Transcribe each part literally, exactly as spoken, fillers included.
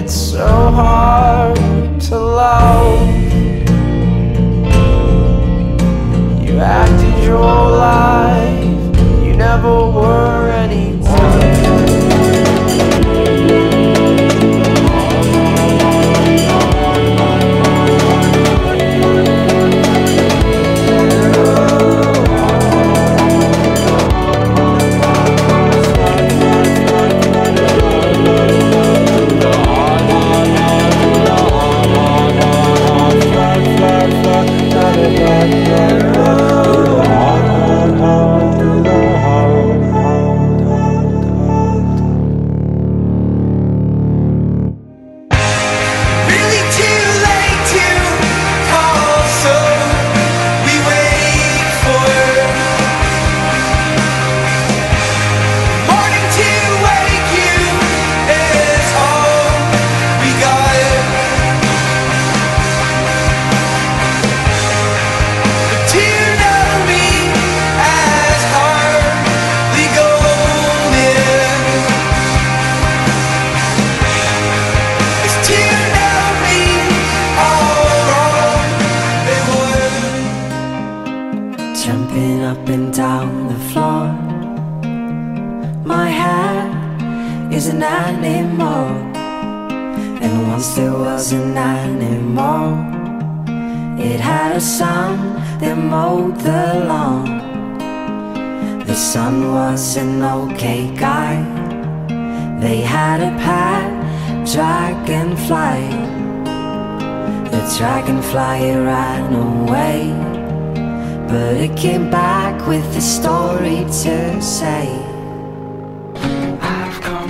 it's so hard to love. You acted your whole life, you never were anyone. Jumping up and down the floor. My hair is an animal, and once there was an animal. It had a son that mowed the lawn. The son was an okay guy. They had a pet dragonfly. The dragonfly ran away, but it came back with a story to say. I've come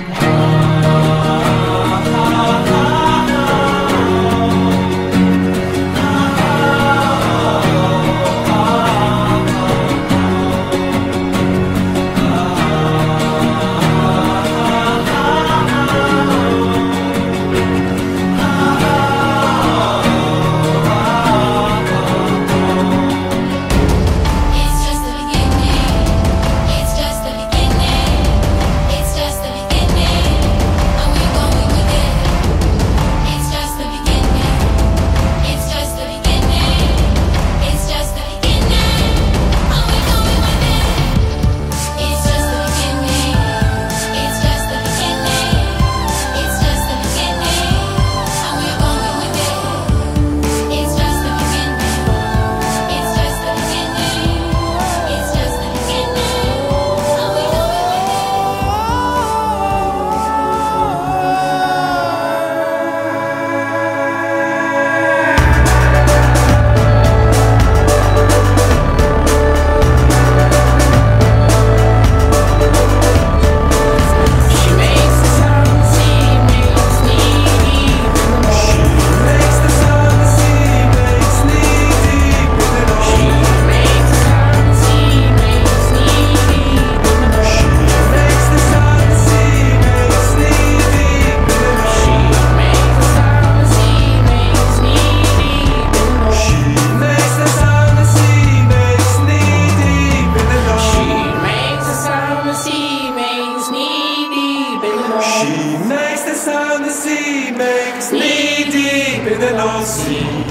She makes the sound the sea makes knee deep in the North Sea.